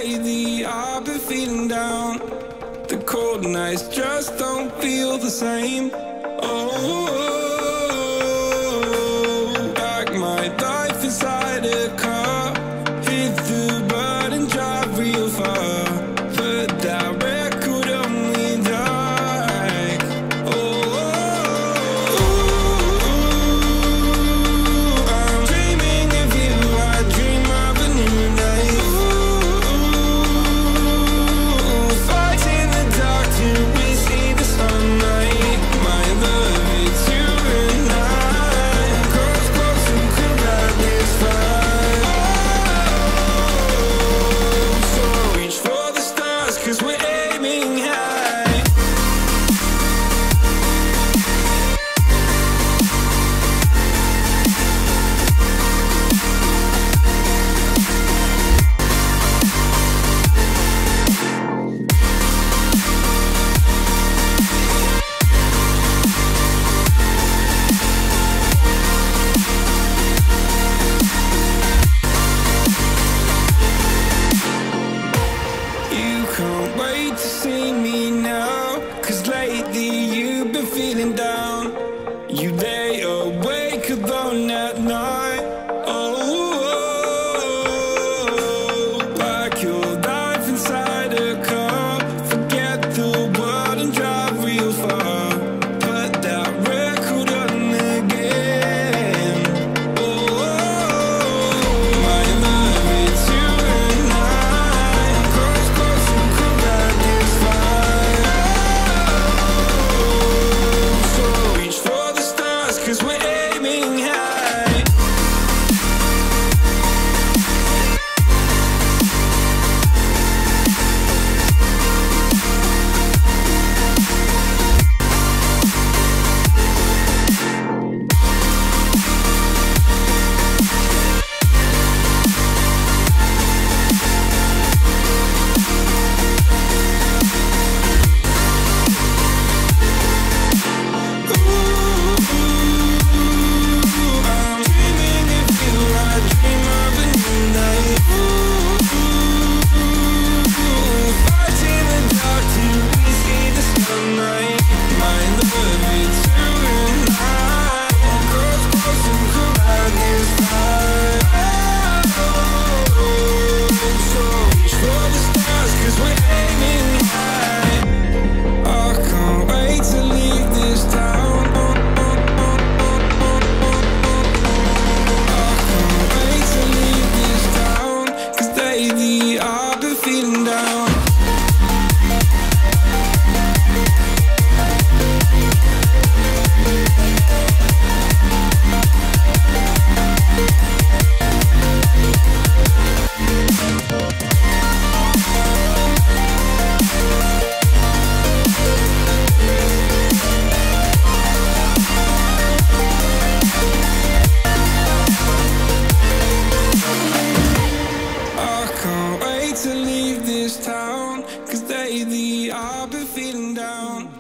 lately I've been feeling down. The cold nights just don't feel the same. Oh, like my life inside a car, hit the button, drive real far. Put that record on me like, oh, I'm dreaming of you, I dream of a new night. Fight in the dark till we see the sunlight. My love, it's you and I. Close, close, who could ride this fire? So reach for the stars, 'cause we're aiming high. You can't wait to see me now, 'cause lately you've been feeling down. You lay awake alone at night. Oh, like your life inside a car. Forget the world and drive real far. Put that record on again. Oh, my love, it's you and I. Close, close, who could ride this fire? So reach for the stars, 'cause we're aiming high. I'm dreaming of you, I dream of a new night. Fight in the dark till we see the sunlight. My love, it's you and I. Close, close, who could ride this fire? So reach for the stars, 'cause we're aiming high. I can't wait to leave this town. I can't wait to leave this town, 'cause lately I've been feeling down. I can't wait to leave this town, 'cause lately I've been feeling down.